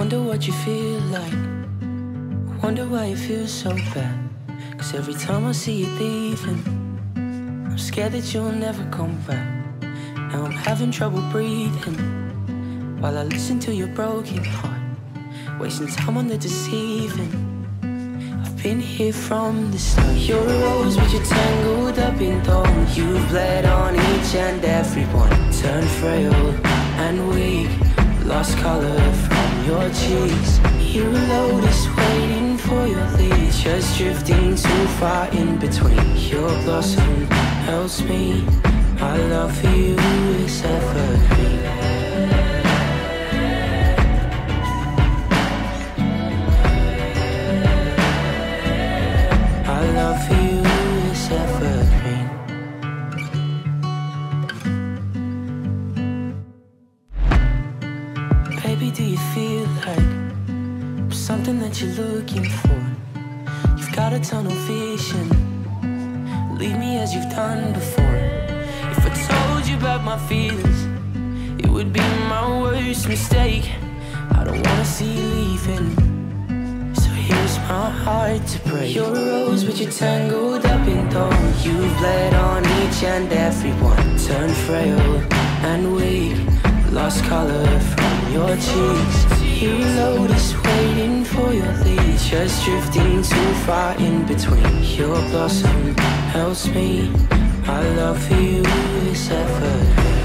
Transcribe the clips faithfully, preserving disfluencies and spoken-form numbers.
wonder what you feel like. Wonder why it feels so bad. Cause every time I see you leaving, I'm scared that you'll never come back. Now I'm having trouble breathing while I listen to your broken heart, wasting time on the deceiving. I've been here from the start. You're a rose but you're tangled up in thorns. You've bled on each and every one. Turned frail and weak, lost color from your cheeks. You're a lotus waiting for your lead, just drifting too far in between. Your blossom helps me, my love for you is evergreen. My love for you is evergreen. Baby, do you feel like something that you're looking for? You've got a tunnel vision, leave me as you've done before. If I told you about my feelings, it would be my worst mistake. I don't wanna see you leaving, so here's my heart to break. You're a rose but you're tangled up in thorns. You've bled on each and every one. Turned frail and weak, lost color from your cheeks. You're a lotus waiting for your lead, just drifting too far in between. Your blossom helps me, my love for you is evergreen.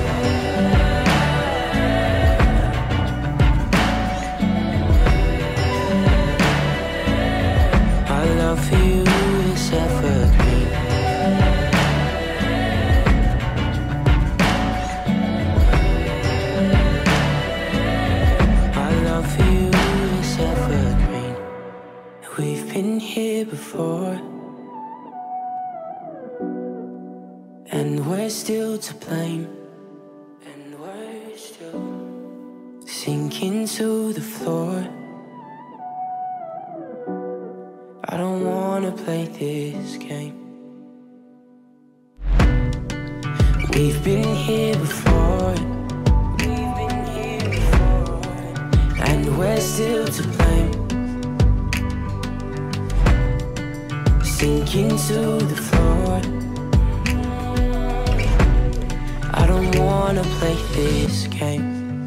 My love for you is evergreen. We've been here before, and we're still to blame, and we're still sinking to the floor. I don't wanna play this game. We've been here before, we've been here before, and we're still to blame. Sinking to the floor. I don't wanna play this game.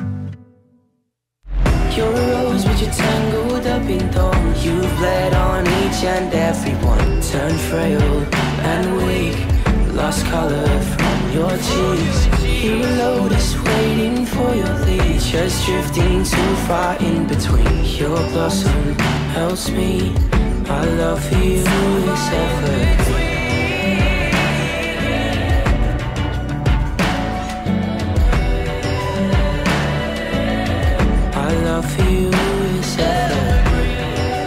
You're a rose but you're tangled up in thorns. You've bled on each and every one. Turned frail and weak, lost color from your cheeks. You're a lotus waiting for your lead, just drifting too far in between. Your blossom helps me, my love for you is evergreen. My love for you is evergreen.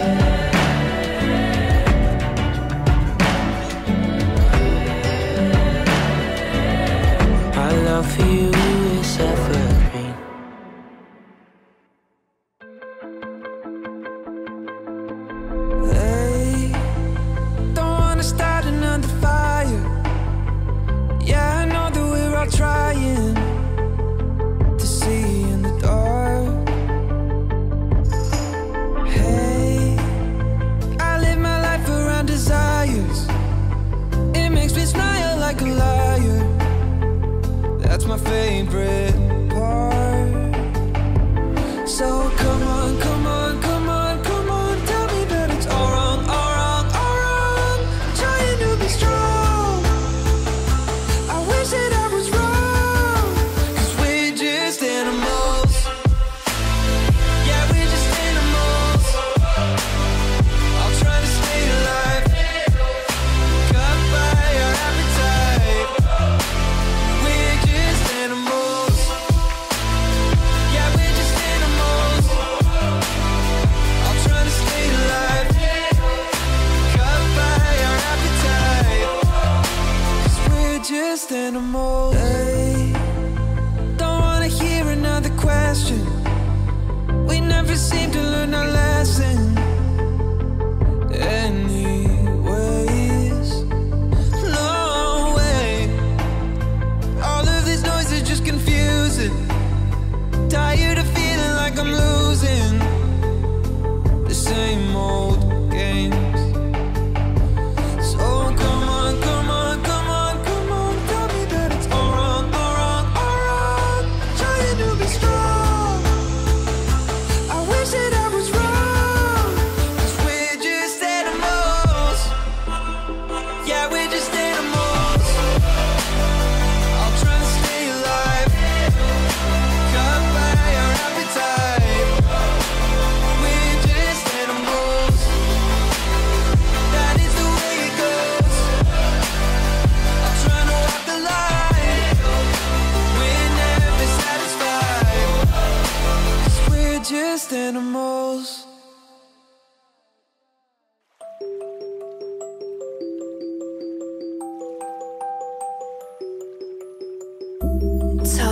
My love for you is evergreen. Trying to see in the dark. Hey, I live my life around desires. It makes me smile like a liar. That's my favorite part. So come on, come on, come on, come on, tell me that it's all wrong, all wrong, all wrong. I'm trying to be strong. I wish that I was wrong. We're just animals.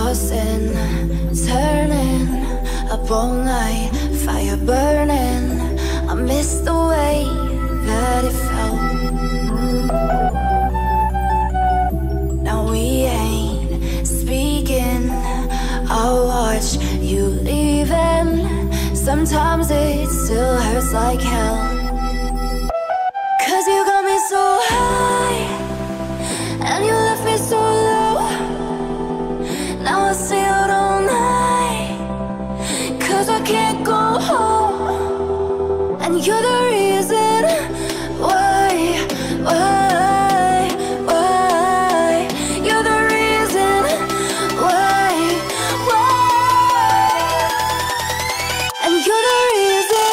tossing, turning up all night, fire burning. I miss the way that it felt. Now we ain't speaking, I'll watch you leaving. Sometimes it still hurts like hell, 'cause you got me so high and you left me so low. Now I stay out all night, 'cause I can't go home. And you're the reason why, why, why. You're the reason why, why. And you're the reason.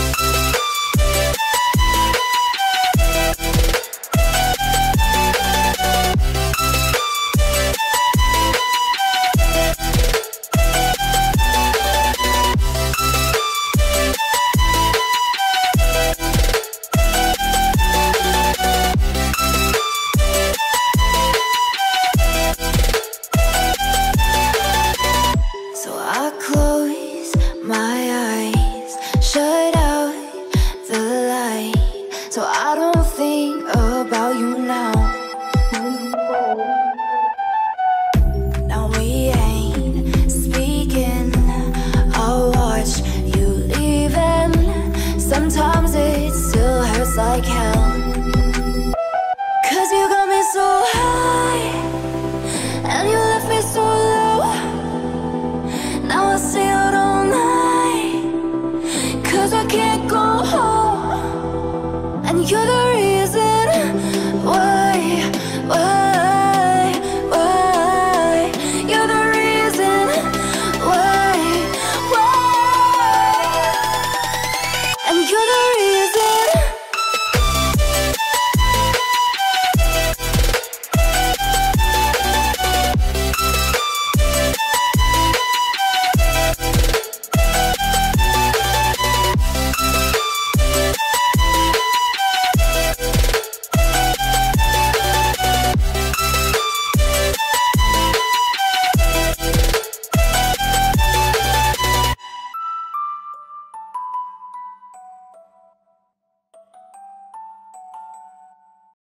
So I close my eyes, shut out the light, so I don't think about you now. Now we ain't speaking, I'll watch you leaving. Sometimes it still hurts like hell, 'cause you got me so high and you left me so low. Now I stay out all night, 'cause I can't go home. And you're the reason